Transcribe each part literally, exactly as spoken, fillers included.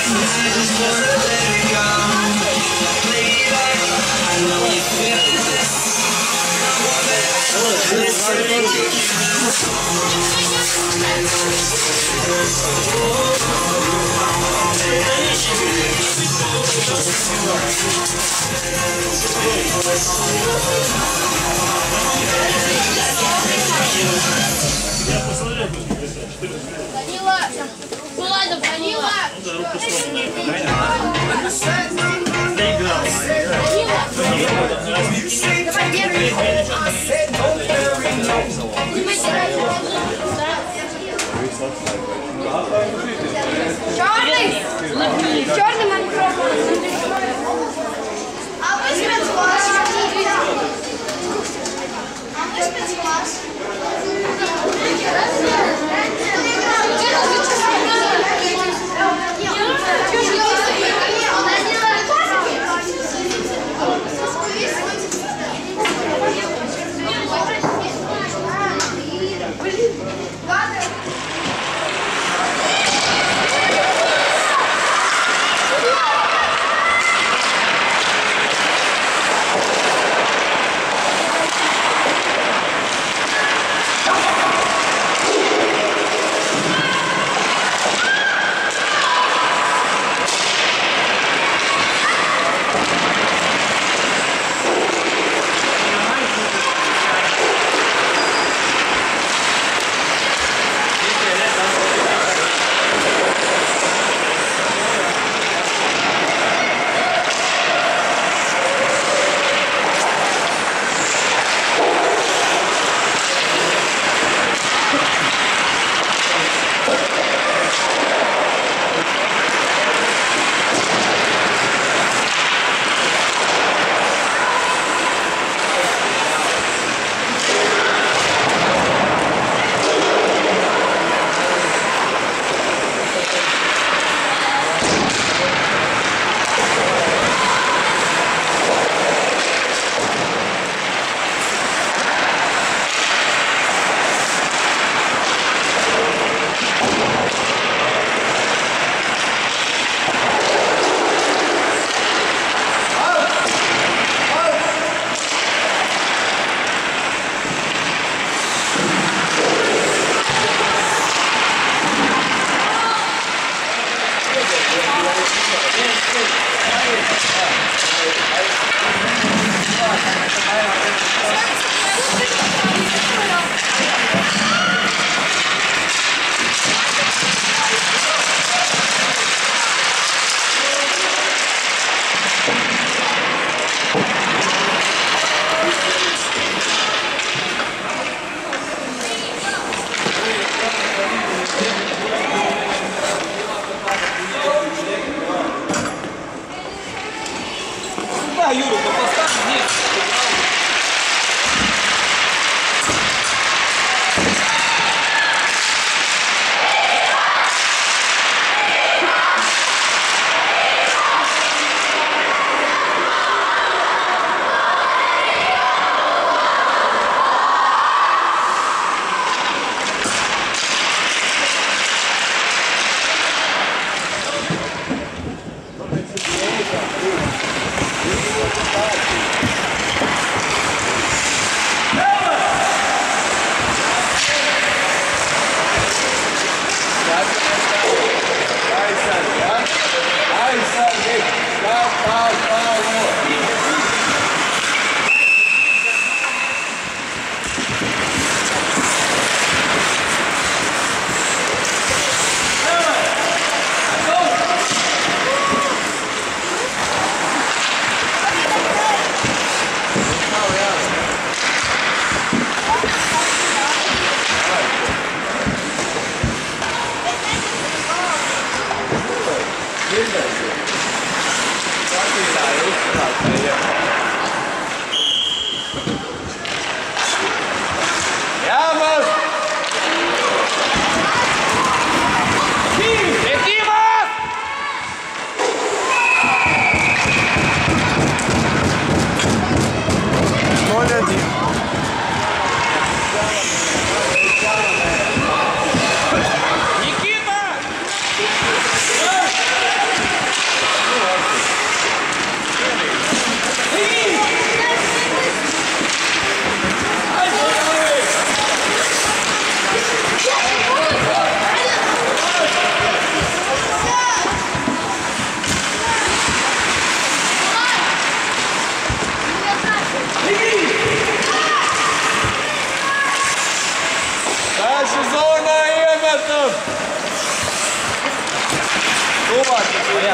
Данила! Булатов, Данила! Доиграл. Давай первый! Черный! Черный микрофон! А вы спецкласс? А вы спецкласс?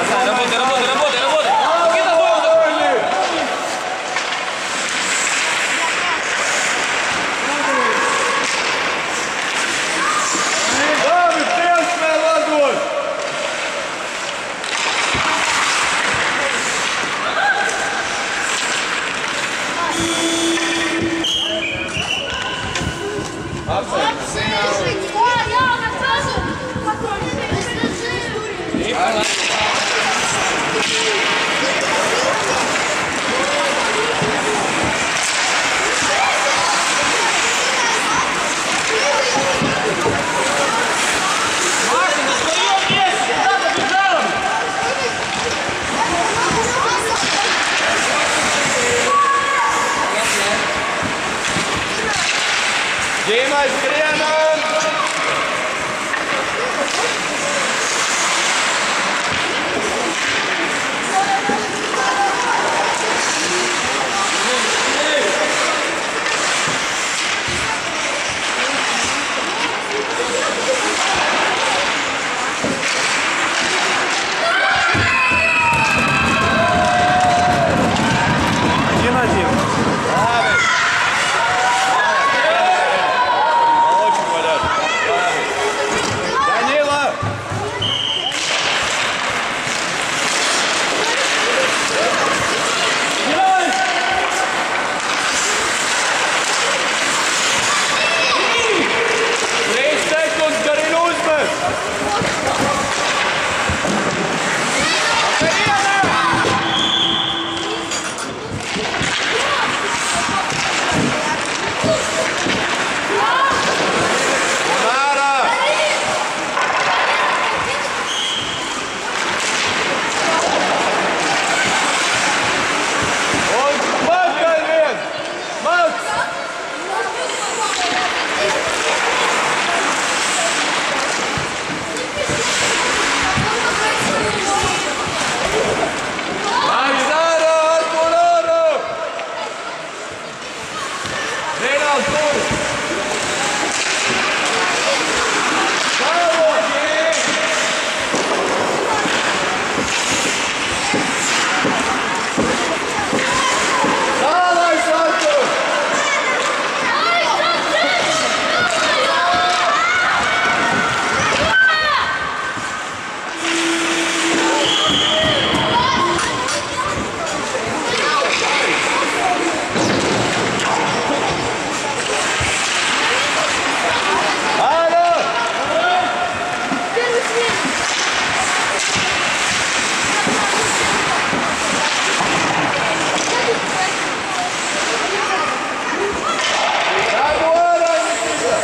Сань, работай, работай, работай, работай! Никита, стой! Labi, prijasme ladoj! Маша, на своем месте! Куда побежала? Дима, с хреном! Один-один. Славик! Молодчик, Валер. Славик. Данила! Trīs sekundes garīgi uzmet! Mārā! Un pakaļ viens! Mats! Maks ārā! Atpūr ārā! Zināt, tur! Tālāk, Artur! Ārā! Tādu ārā, Nikita!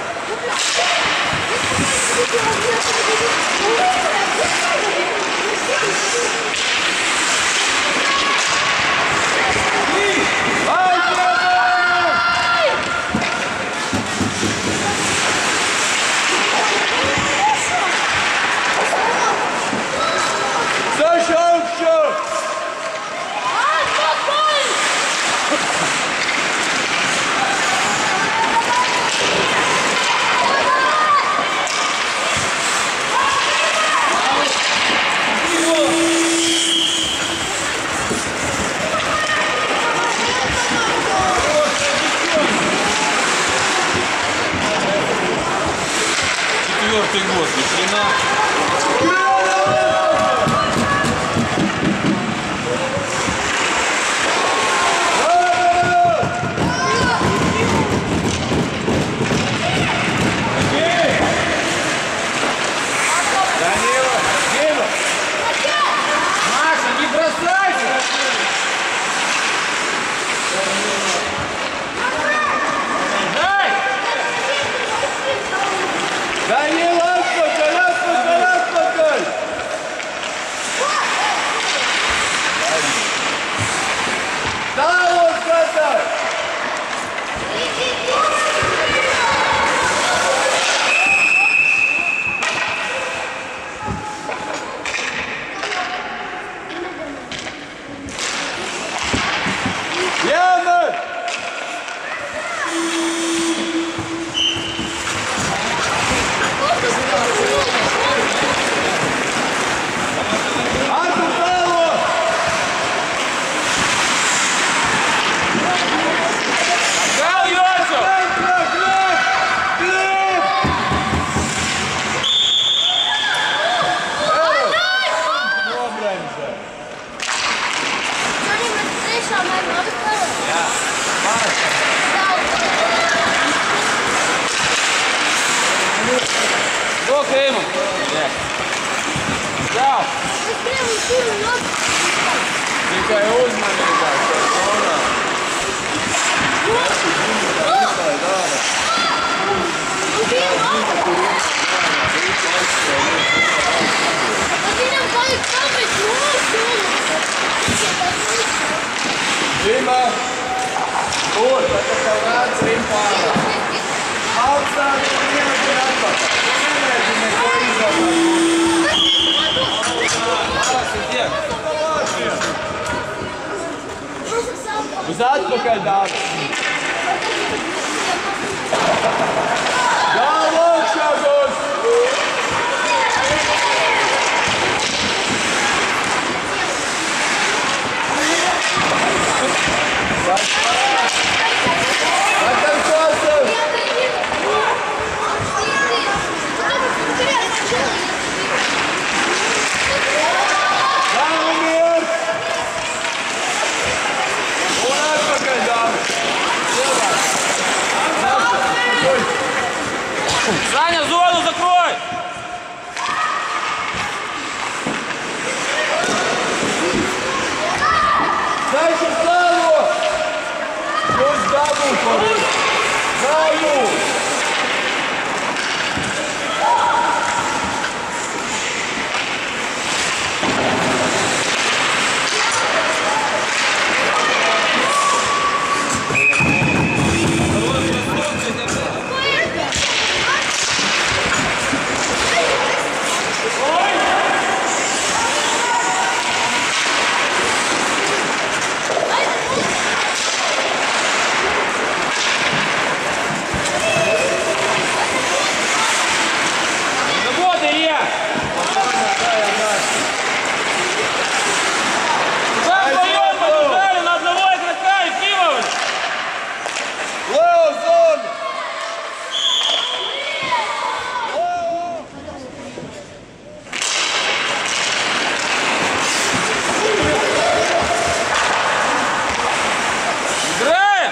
Саша, аукшо! Четвертый год, ни хрена. Данила! Дима! Маша, не бросайся! Дай! Данила, отпусти, отпусти, Čao! Tikai uzmanīgāk, tas zonā. Veci zina, ka vispār dara. Dima, tur, tagad tev nāc rimpārā. Augstāk, vienas ir atpakaļ. Nemēģi neko izdomāt. Uz atpakaļ, Dāvis. Galva augšā būs. Atver kostu. Galva miers. Un atpakaļ, Dāvis. Cilvēks. Саня, зону закрой! Дальше славу! Пусть дабл порой! Славу! Работай, Илья! Как вдвоем побежали на одного игрока и пивовали! Лео, зону! Играем!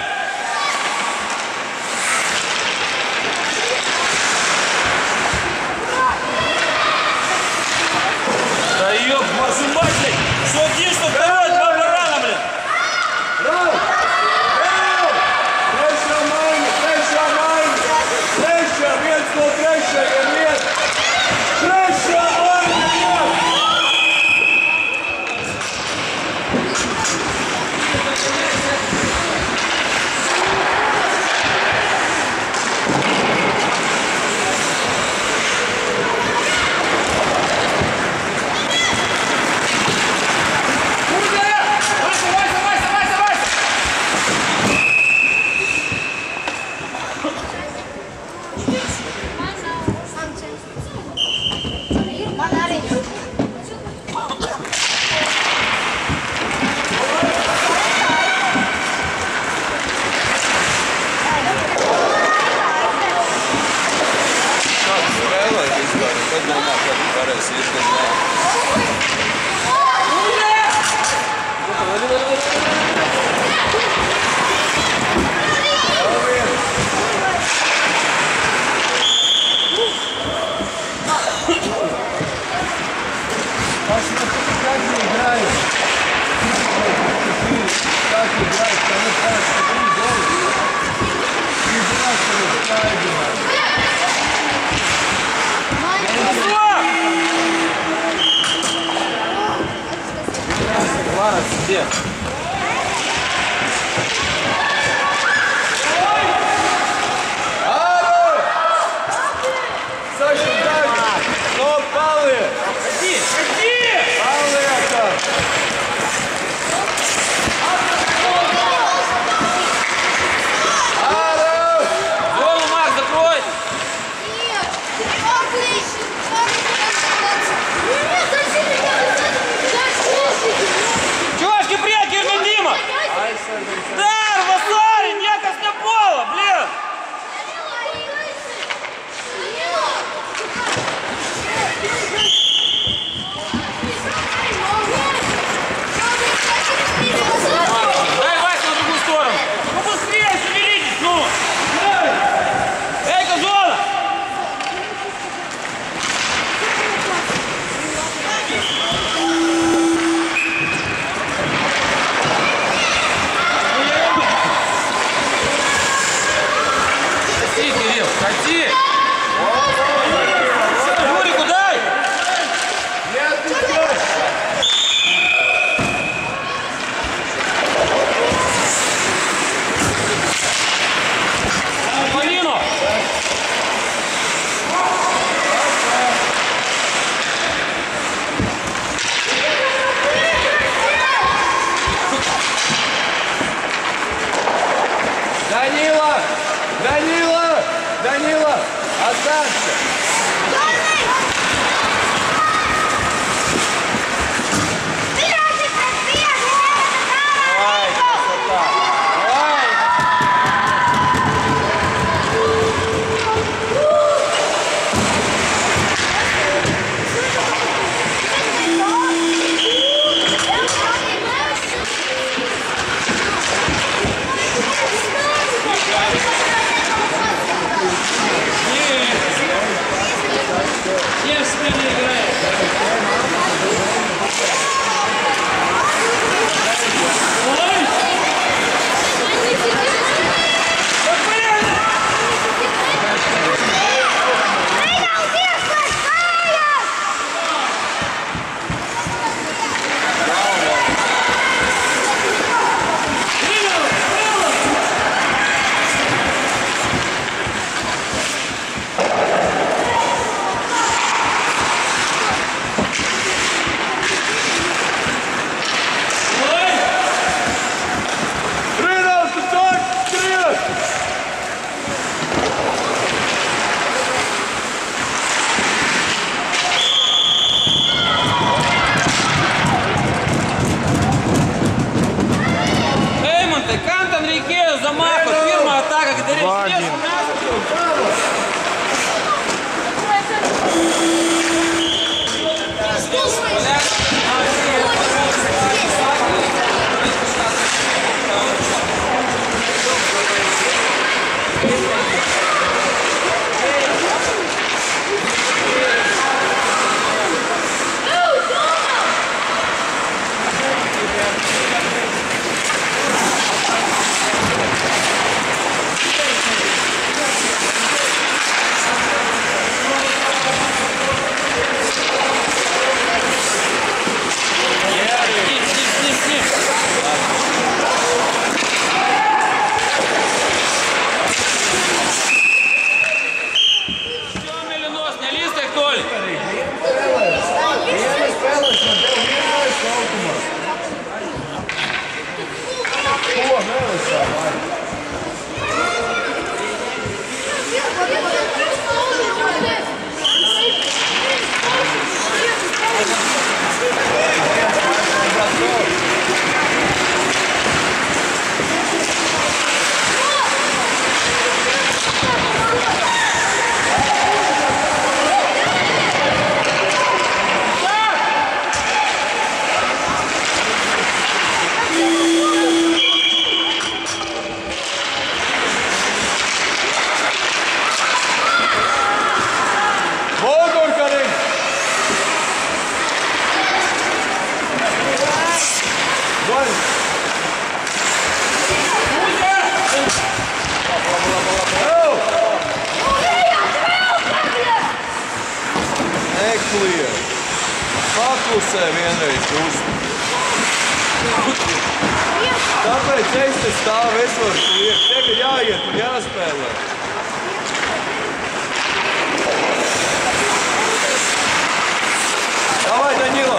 Да ёб вашу мать, блядь! Что один, что второй, два барана, блядь! Bravo! Bravo! Trešā maiņa, trešā maiņa! Trešā, viens no trešajiem iet! Trešā maiņa iet! Вася, Вася, Вася, Вася, Вася! Spēlēt vispār, tad domā, ka varēs iet uz lēmu. Посмотри, как не играет. Как играет, кому кажется, ты не должен. Не знаю, что это правильно. Ладно, тебе. Алло! Саша, Давид! Стоп, палы! Ходи, ходи! Палы это! Алло! Зону, Марк, закрой! Нет, зачем меня? Чувашки, прятки! Ходи! Юрику дай! Нет, ты идешь! Полину! Данила! Данила! Данила! Останься! Давай, красота! Давай! Нет, с ними играет. Ой! Рынок, стой! Вперед! Эймонте, Кантон, Рикео, замаху, фирма, атака, когда Два речь один. Vienas spēlēs man tev vienais laukumā. Ko nevisā vajag? Nekliedz. Paklusē vienreiz uz. Tāpēc es te stāvu, es varu kliegt. Tev ir jāiet un jāspēlē. Давай, Данила!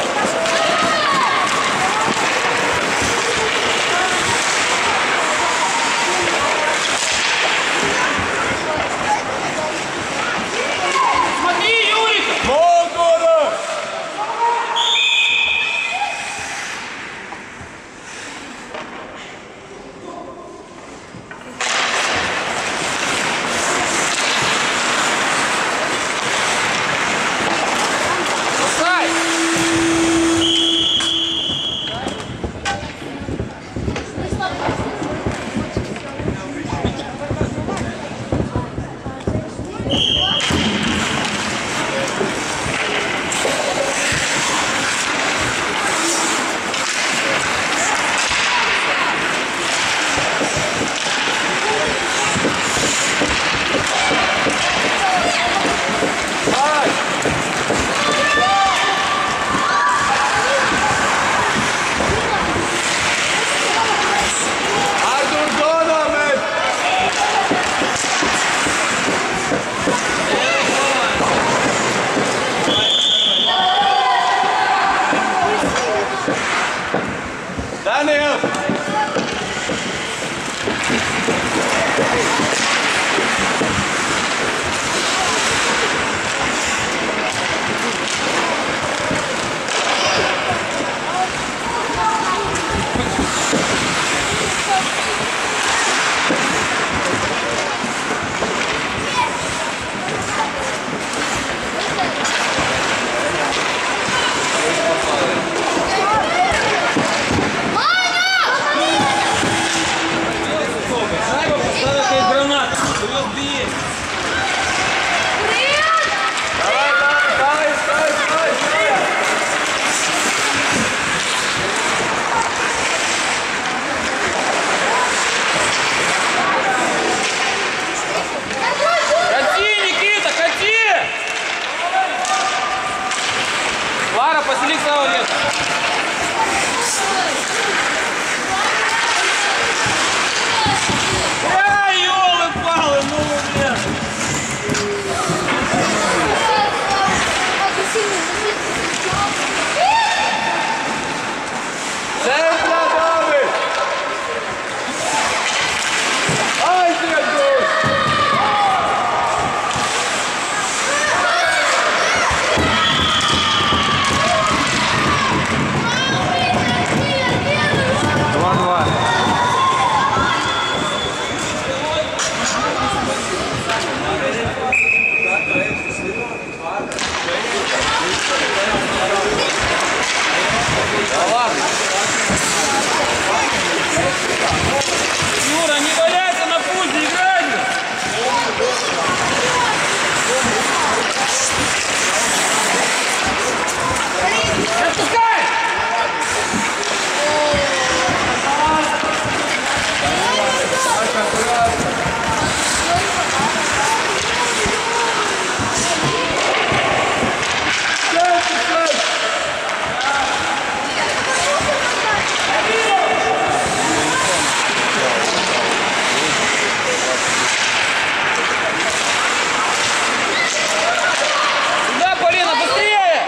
Смотри, Юрик! Молгород! Плюс бей. Давай, давай, давай, давай, давай, давай. Кати, Никита, кати! Лара, посели к самому месту. Ай, ёлы-палы, ну, блин. Центра, Давид! Ай, Дедусь! Два-два. Да ладно. Юра, не валяйся на пульте, играй! Отпускай! Сюда, Полина, быстрее!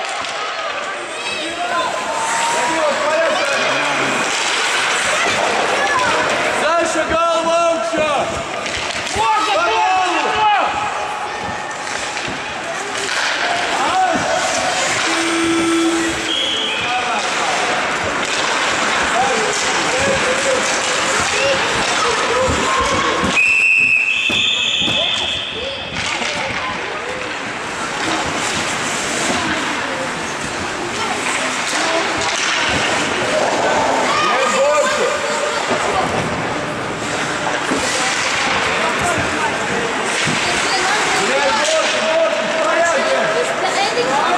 Дальше головка! Можно, можно! Нет больше! Нет больше, больше! В порядке!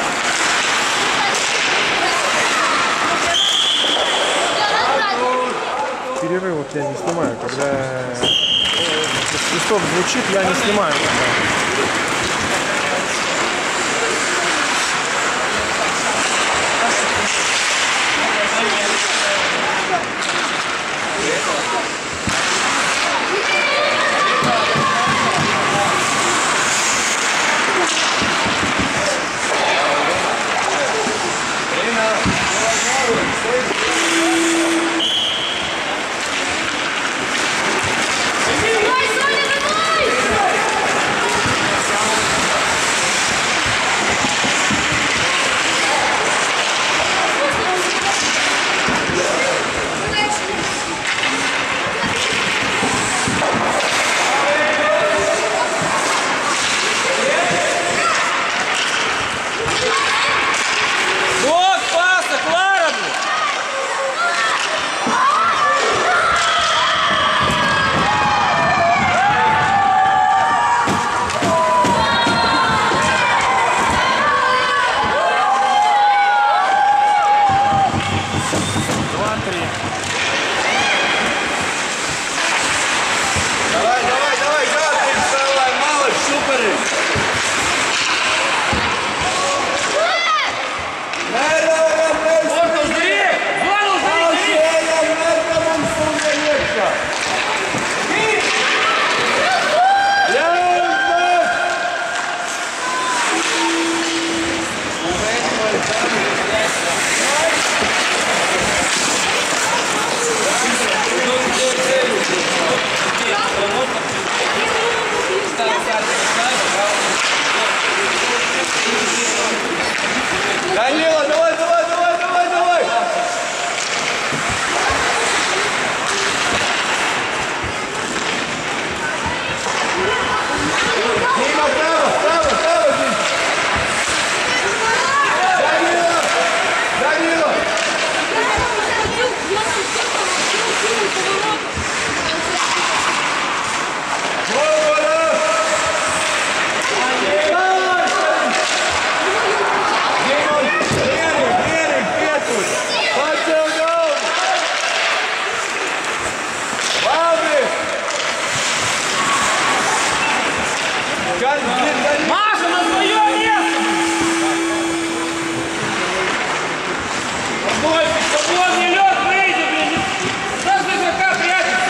Перерывов я не снимаю, когда свисток звучит, я не снимаю. Вот, паса, Клара, блин! Два-три. Давай, давай, давай, Гаврик, вставай, мало, супер! Корпус, бери! Зону, бери, бери! Данила, давай, давай, давай, давай, давай! Дима, право, право, право, Дима! Данила! Данила! Голову Маша, на свое место! Ой, свободный лед, выйди, блин! Даже игрока прячется!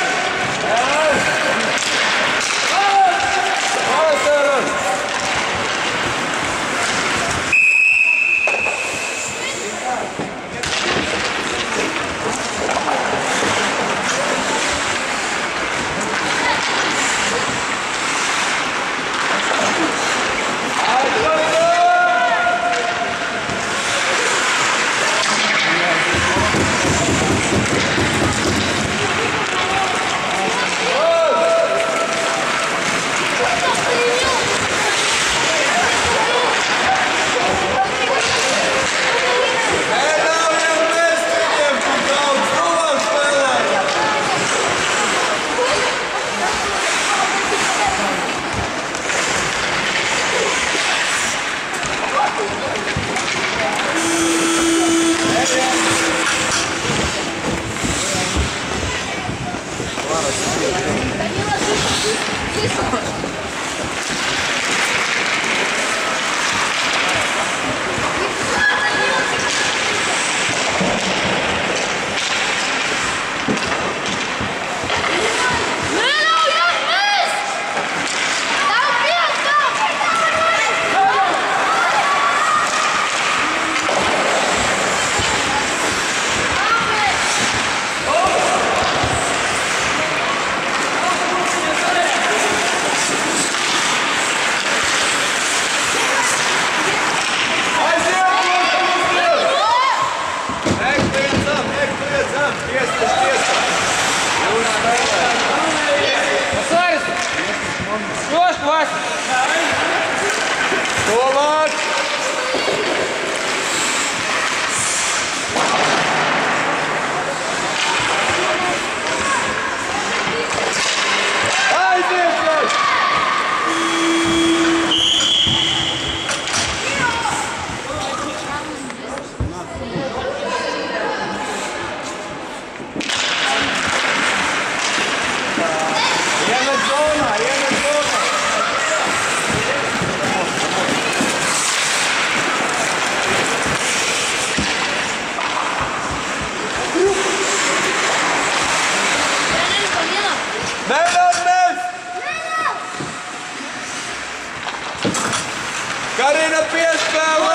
Karina, piespēle!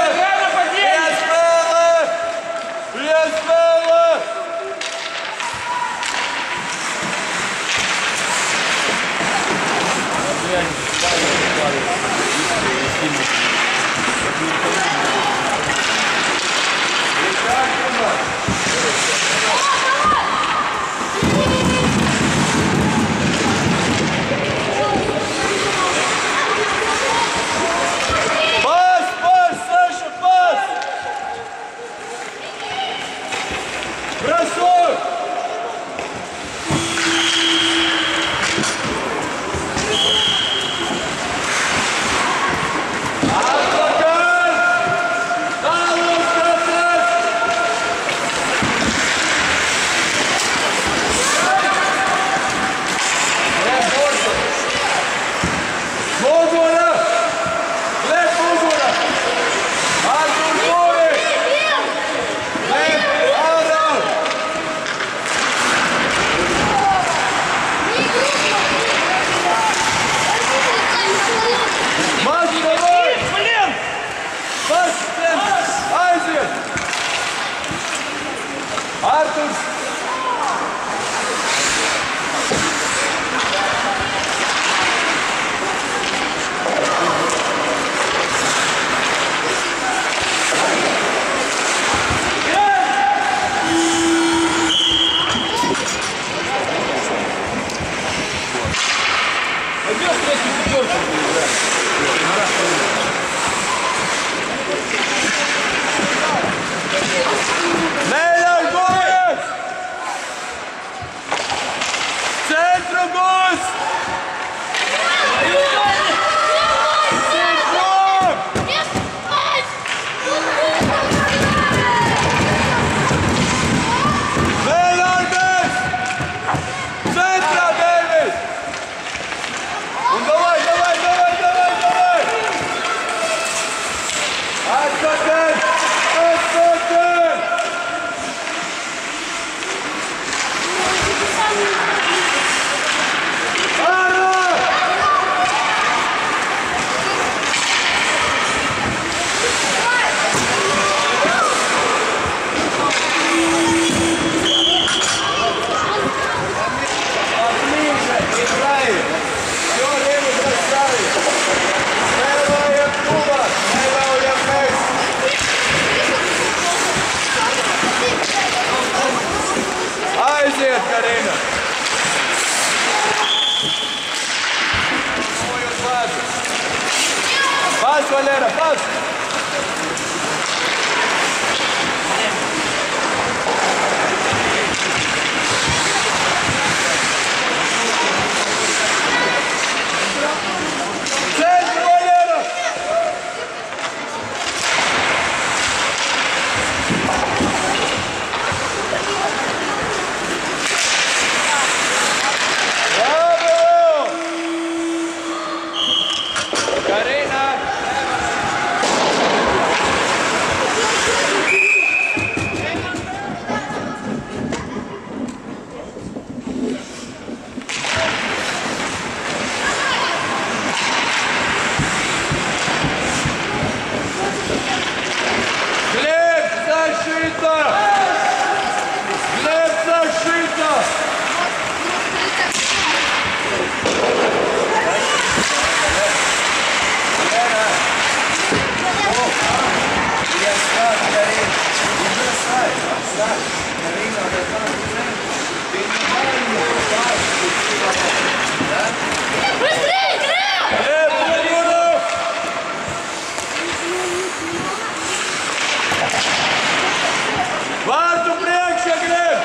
Piespēle! Piespēle! Пас, пас, Саша, пас! Бросок! Артур! Melhor gols! Centro gols! Melhor gols! Centro, David! Um, давай, давай, давай! Пас, Валера, пас! Центр, Валера! Браво! Карина! Глеб, защита! Глеб, защита! Быстрее, Глеб! Глеб, Владимиров! Варту прячься, Глеб!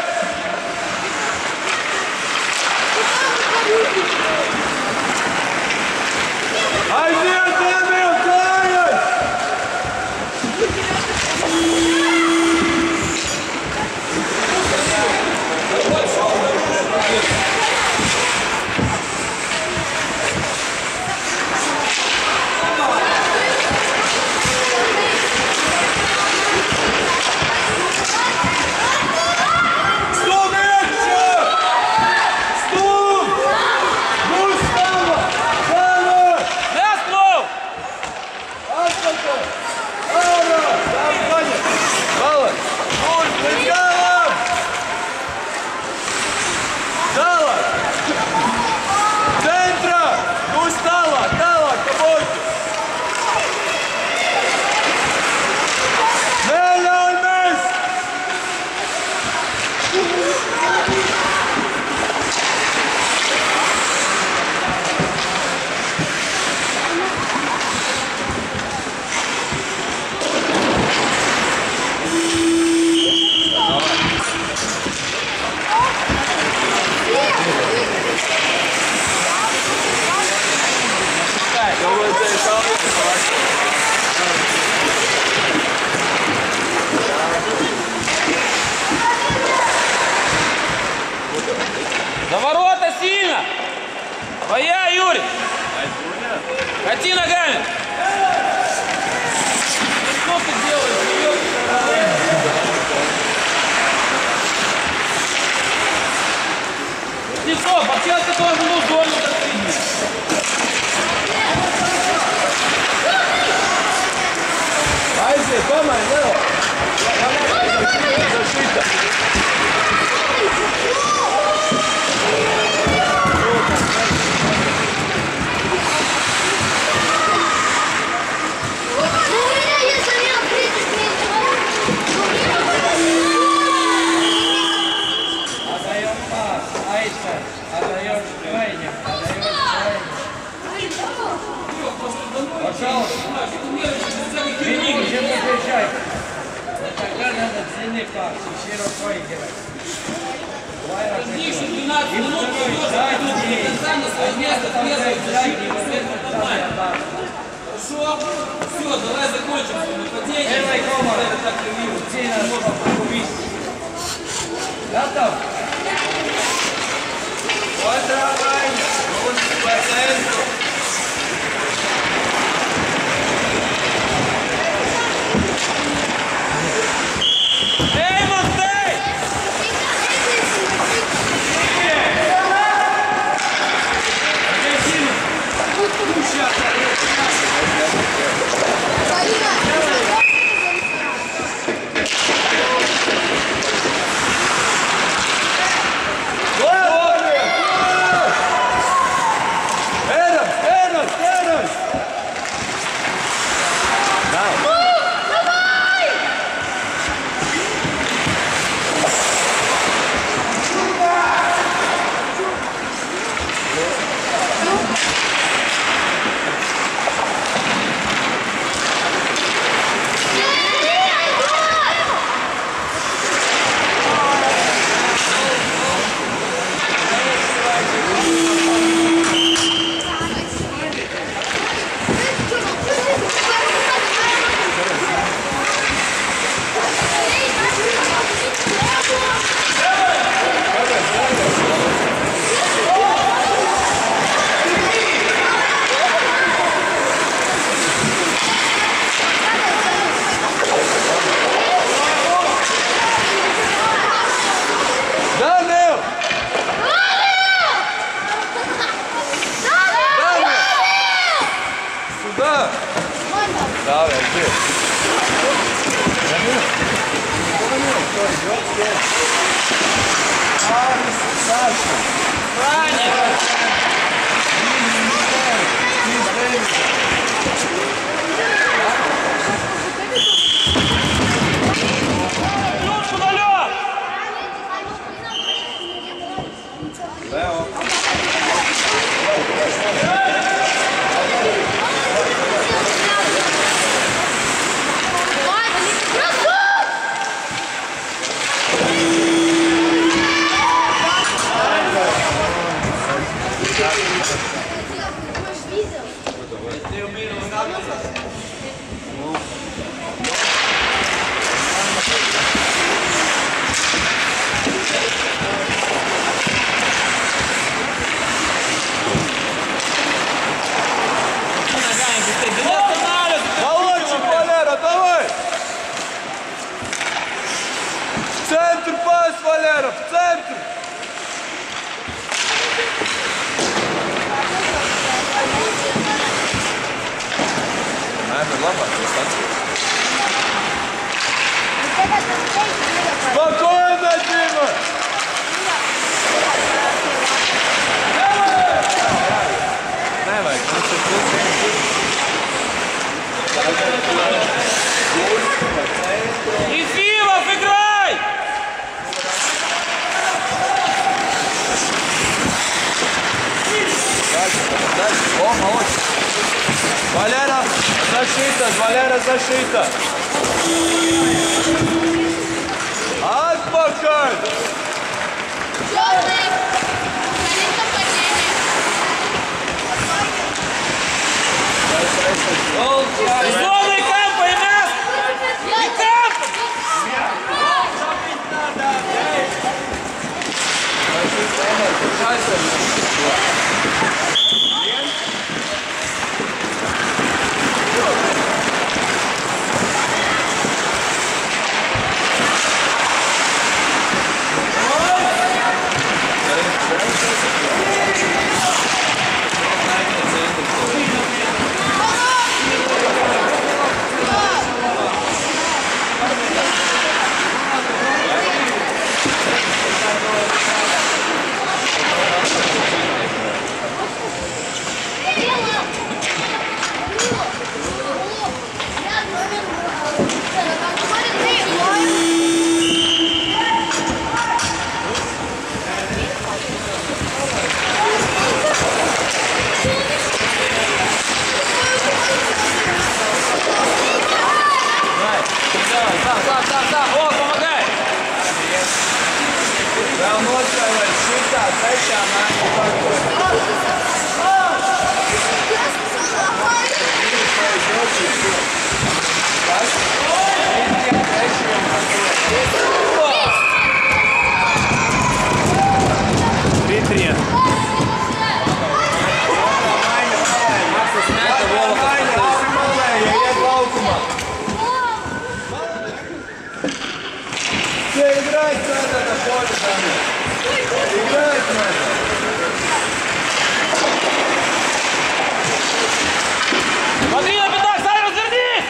Один, Демил, Каин! Стоп, Экча! Стоп! Ну, Слава! Слава! Мяслов! Асфальта! Ара! Там, Ваня! Дала! Нуль! Прыгала! Дала! Центра! Ну, стала! Дала! Кабойки! Неля, Альмес! За ворота сильно! Твоя, Юрий! Кати ногами! Что ты делаешь? Снецов, вообще ты должен был зону достигнуть. Айзи, дома, Лео! Защита! Ну, у меня есть замена тридцать Отдаем пас, Айса, отдаешь крайним, отдаешь крайним. Пожалуйста. Вини, где подъезжай. Тогда надо длинный пас, и широко играть. Давай разыгрывай. двенадцать минут, Хорошо, все, давай закончим нападение. Первый комар. Сильно убить. Готов. Вот давай! Вот по центру! Эй, Монтей! Ваня! Давай, иди. Ключ подалек! Молодчик, Валера, давай! В центр пас, Валера, в центр! Спокойно, Дима! Давай, Ефимов, играй! О, молодец! Валера, защита, Валера, защита! Отпокой! Зоны кампа и мяс! И камп! О, помогай! Три-три. Играть надо на поле, играть надо. Смотри на пятак, Саня, развернись!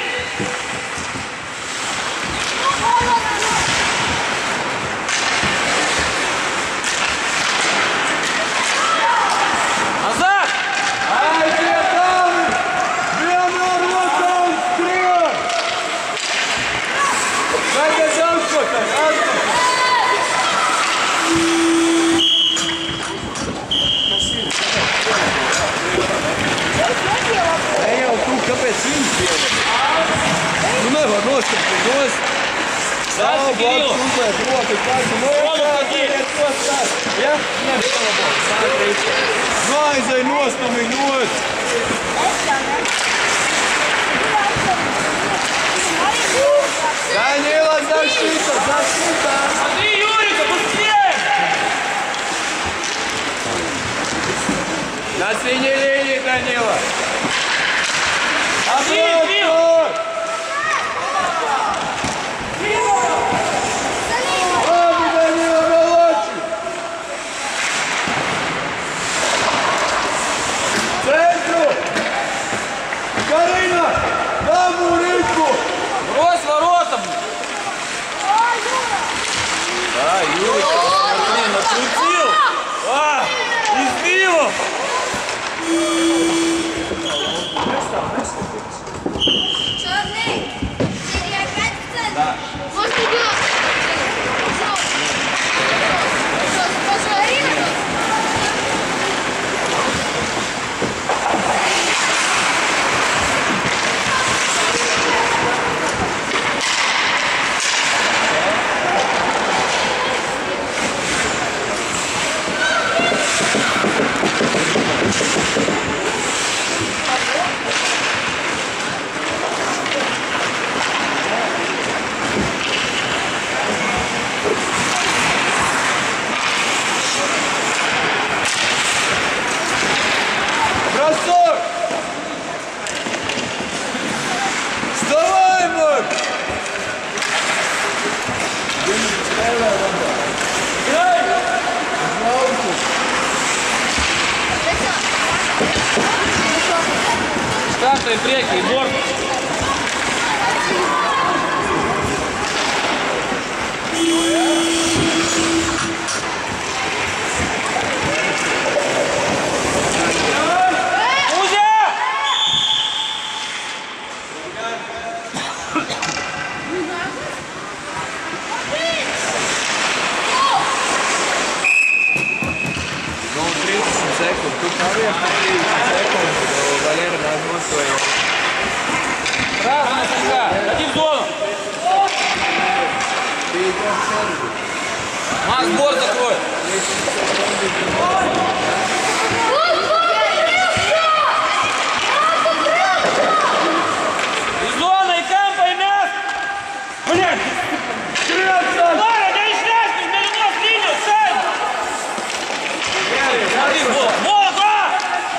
Назад! Ай, где там? Вернер, вот он, вперед! Надо залпать, Антон! É, o tu cabecinho, filho. Tu não é nosso, tu não é. Дальше, Кирилл! Vai, Zé, nós também, nós! Данила, защита, защита! Смотри, Юрика, быстрее! На синей линии, Данила! Один, Кирилл! Вами, Данила, молодчик! Центру! Гори! Блин, накрутил! А! Избил! Черный! Серия опять в центре? Может, идет? Пошел, Арина? Бросок! Вставай, Марк! Играй! Стартай треки и борт. Секund, tu pavies par trīsdesmit sekundes, Valēra nāk nostoja. Разная сanga. Иди в зону. Макс, борт закрой. И зона, и кампа, и мяс. Блядь! Лара, не шляшки, между ног линию, сань! Смотри, вот, вот, а!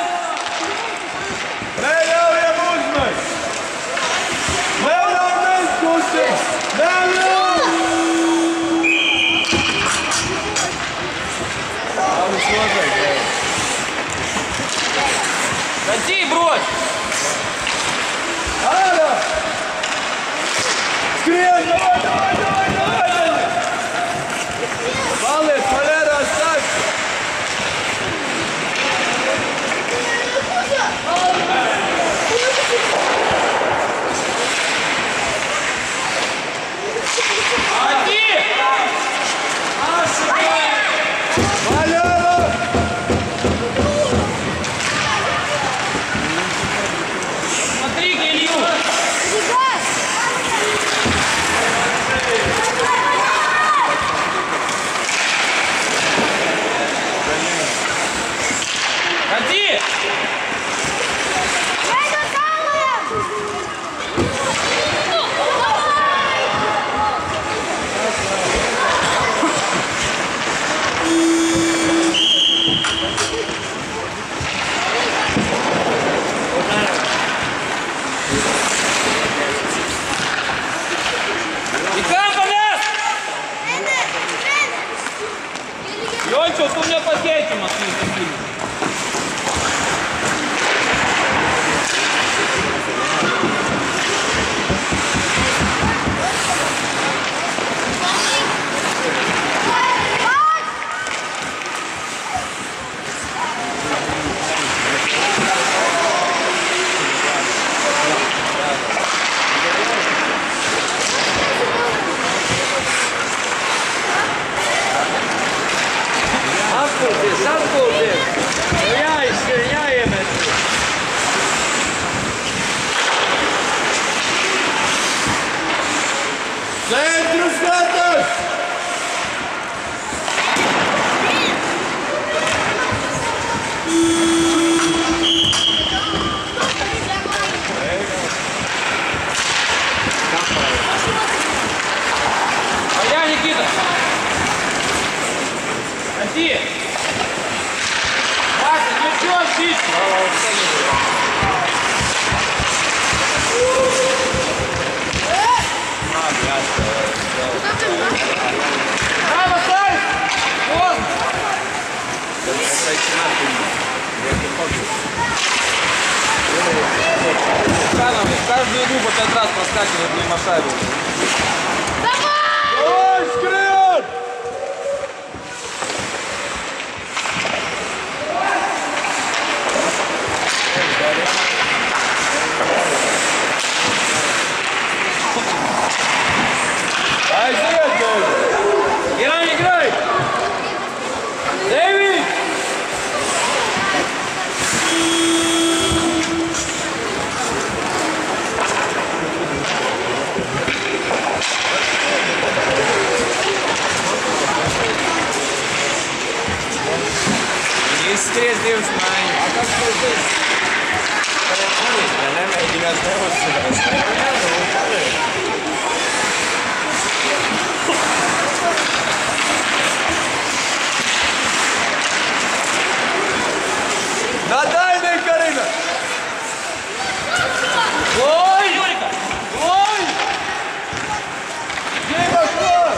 Neļaujam uzmest! Neļaujam neskusties! Neļaujam! Labi, slodzīg, Ходи, брось! Ārā! Skrien! Davai, davai, davai, davai! Paliec, Valērā, sāk! Ходи! Valērā! Смотри, Илью! Ходи! И кампа нас! Лёнчик, у меня пакетик машины такие. Atpūties, atpūties! Jāizsver, jāiemet! Centru skatas! А я, Никита! Ходи! Вася, ну чё, птичка? Право, ставь! Вон! Каждую игру по пять раз проскакивает. проскакивает мимо шайбы. Ой, скрин! Ой, скрин! Ой, скрин! Ой, скрин! Ой, скрин! Ой, скрин! Ой, скрин! Ой, скрин! Ой, скрин! Ой, скрин! Ой, скрин! Ой, скрин! Ой, скрин! Ой, скрин! Ой, скрин! Ой, Nadalje, Karina! Ой, Юрика! Ой! Дима, что?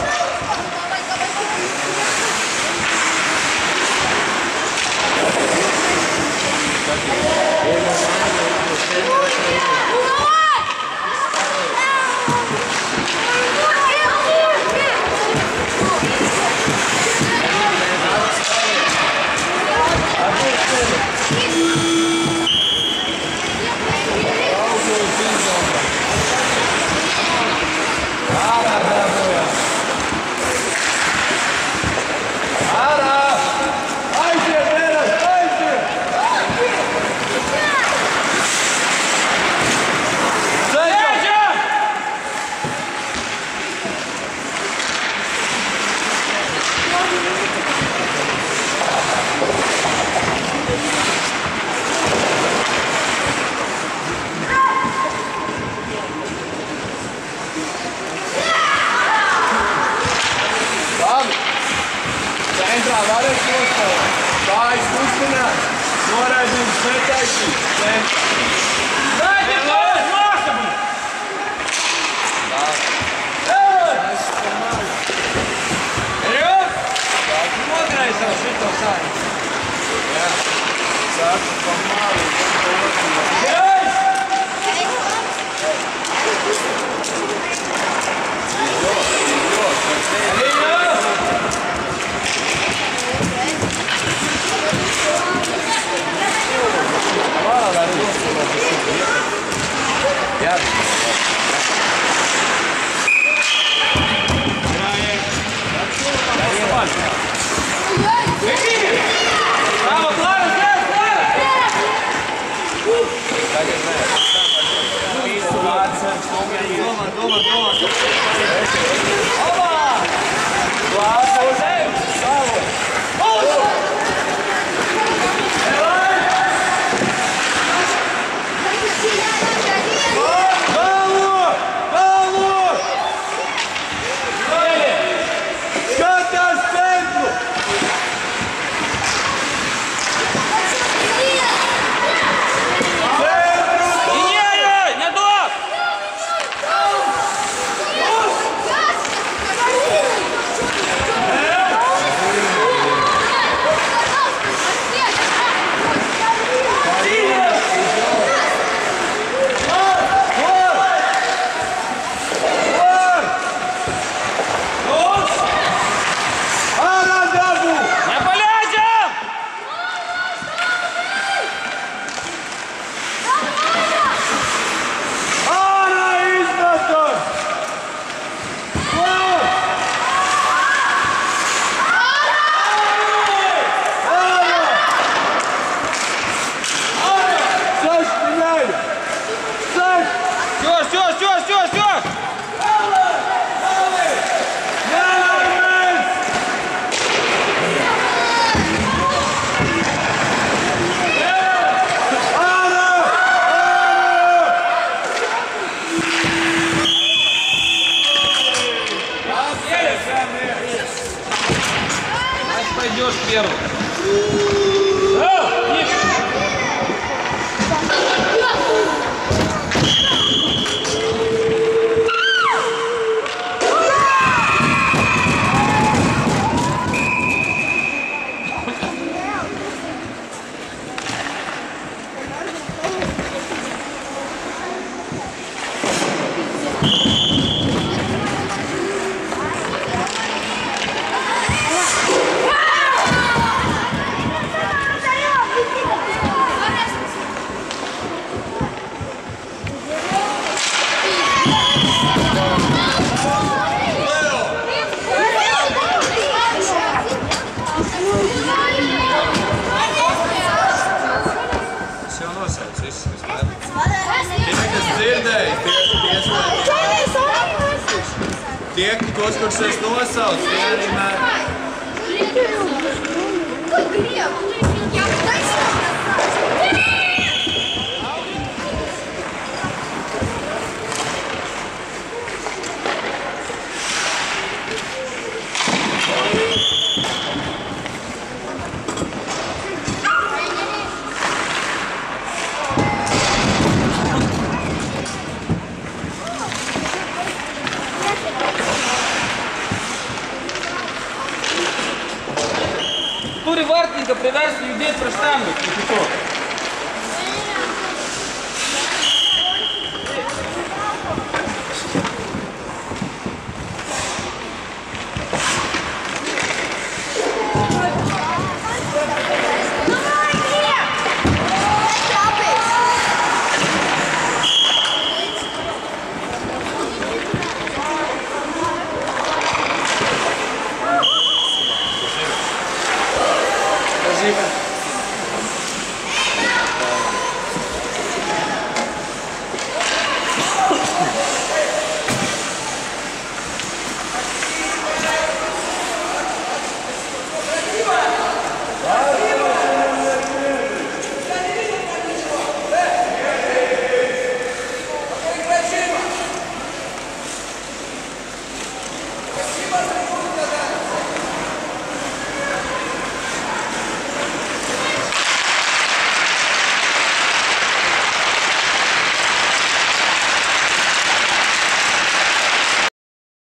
Centrā varēs nospēlēt. Kājas kustināt. Noraidījums netaisīt. Centrā. Дайте пас, Маша! Вперед! Смотрись, а что сами. Saka, pamāli. Браво, Клара, здесь, Клара! Дома, дома, дома. Класс, уже! Galvu! Galvu! Skatās centru! И не, Юрий, не туда! Ārā dabu! Не полезем! Ārā izmetam! Klāt! Ārā! Seš, Miļaļa! Seš! Все, все, все, все, все! Nelaimēs! Ārā! Пойдешь первым. Jau nosauc visus vispār. Tie, kas dzirdēja, tie, tie, tie, tos, kurus es nosaucu, tie arī mēr. Сидеть про штангу, Никиток.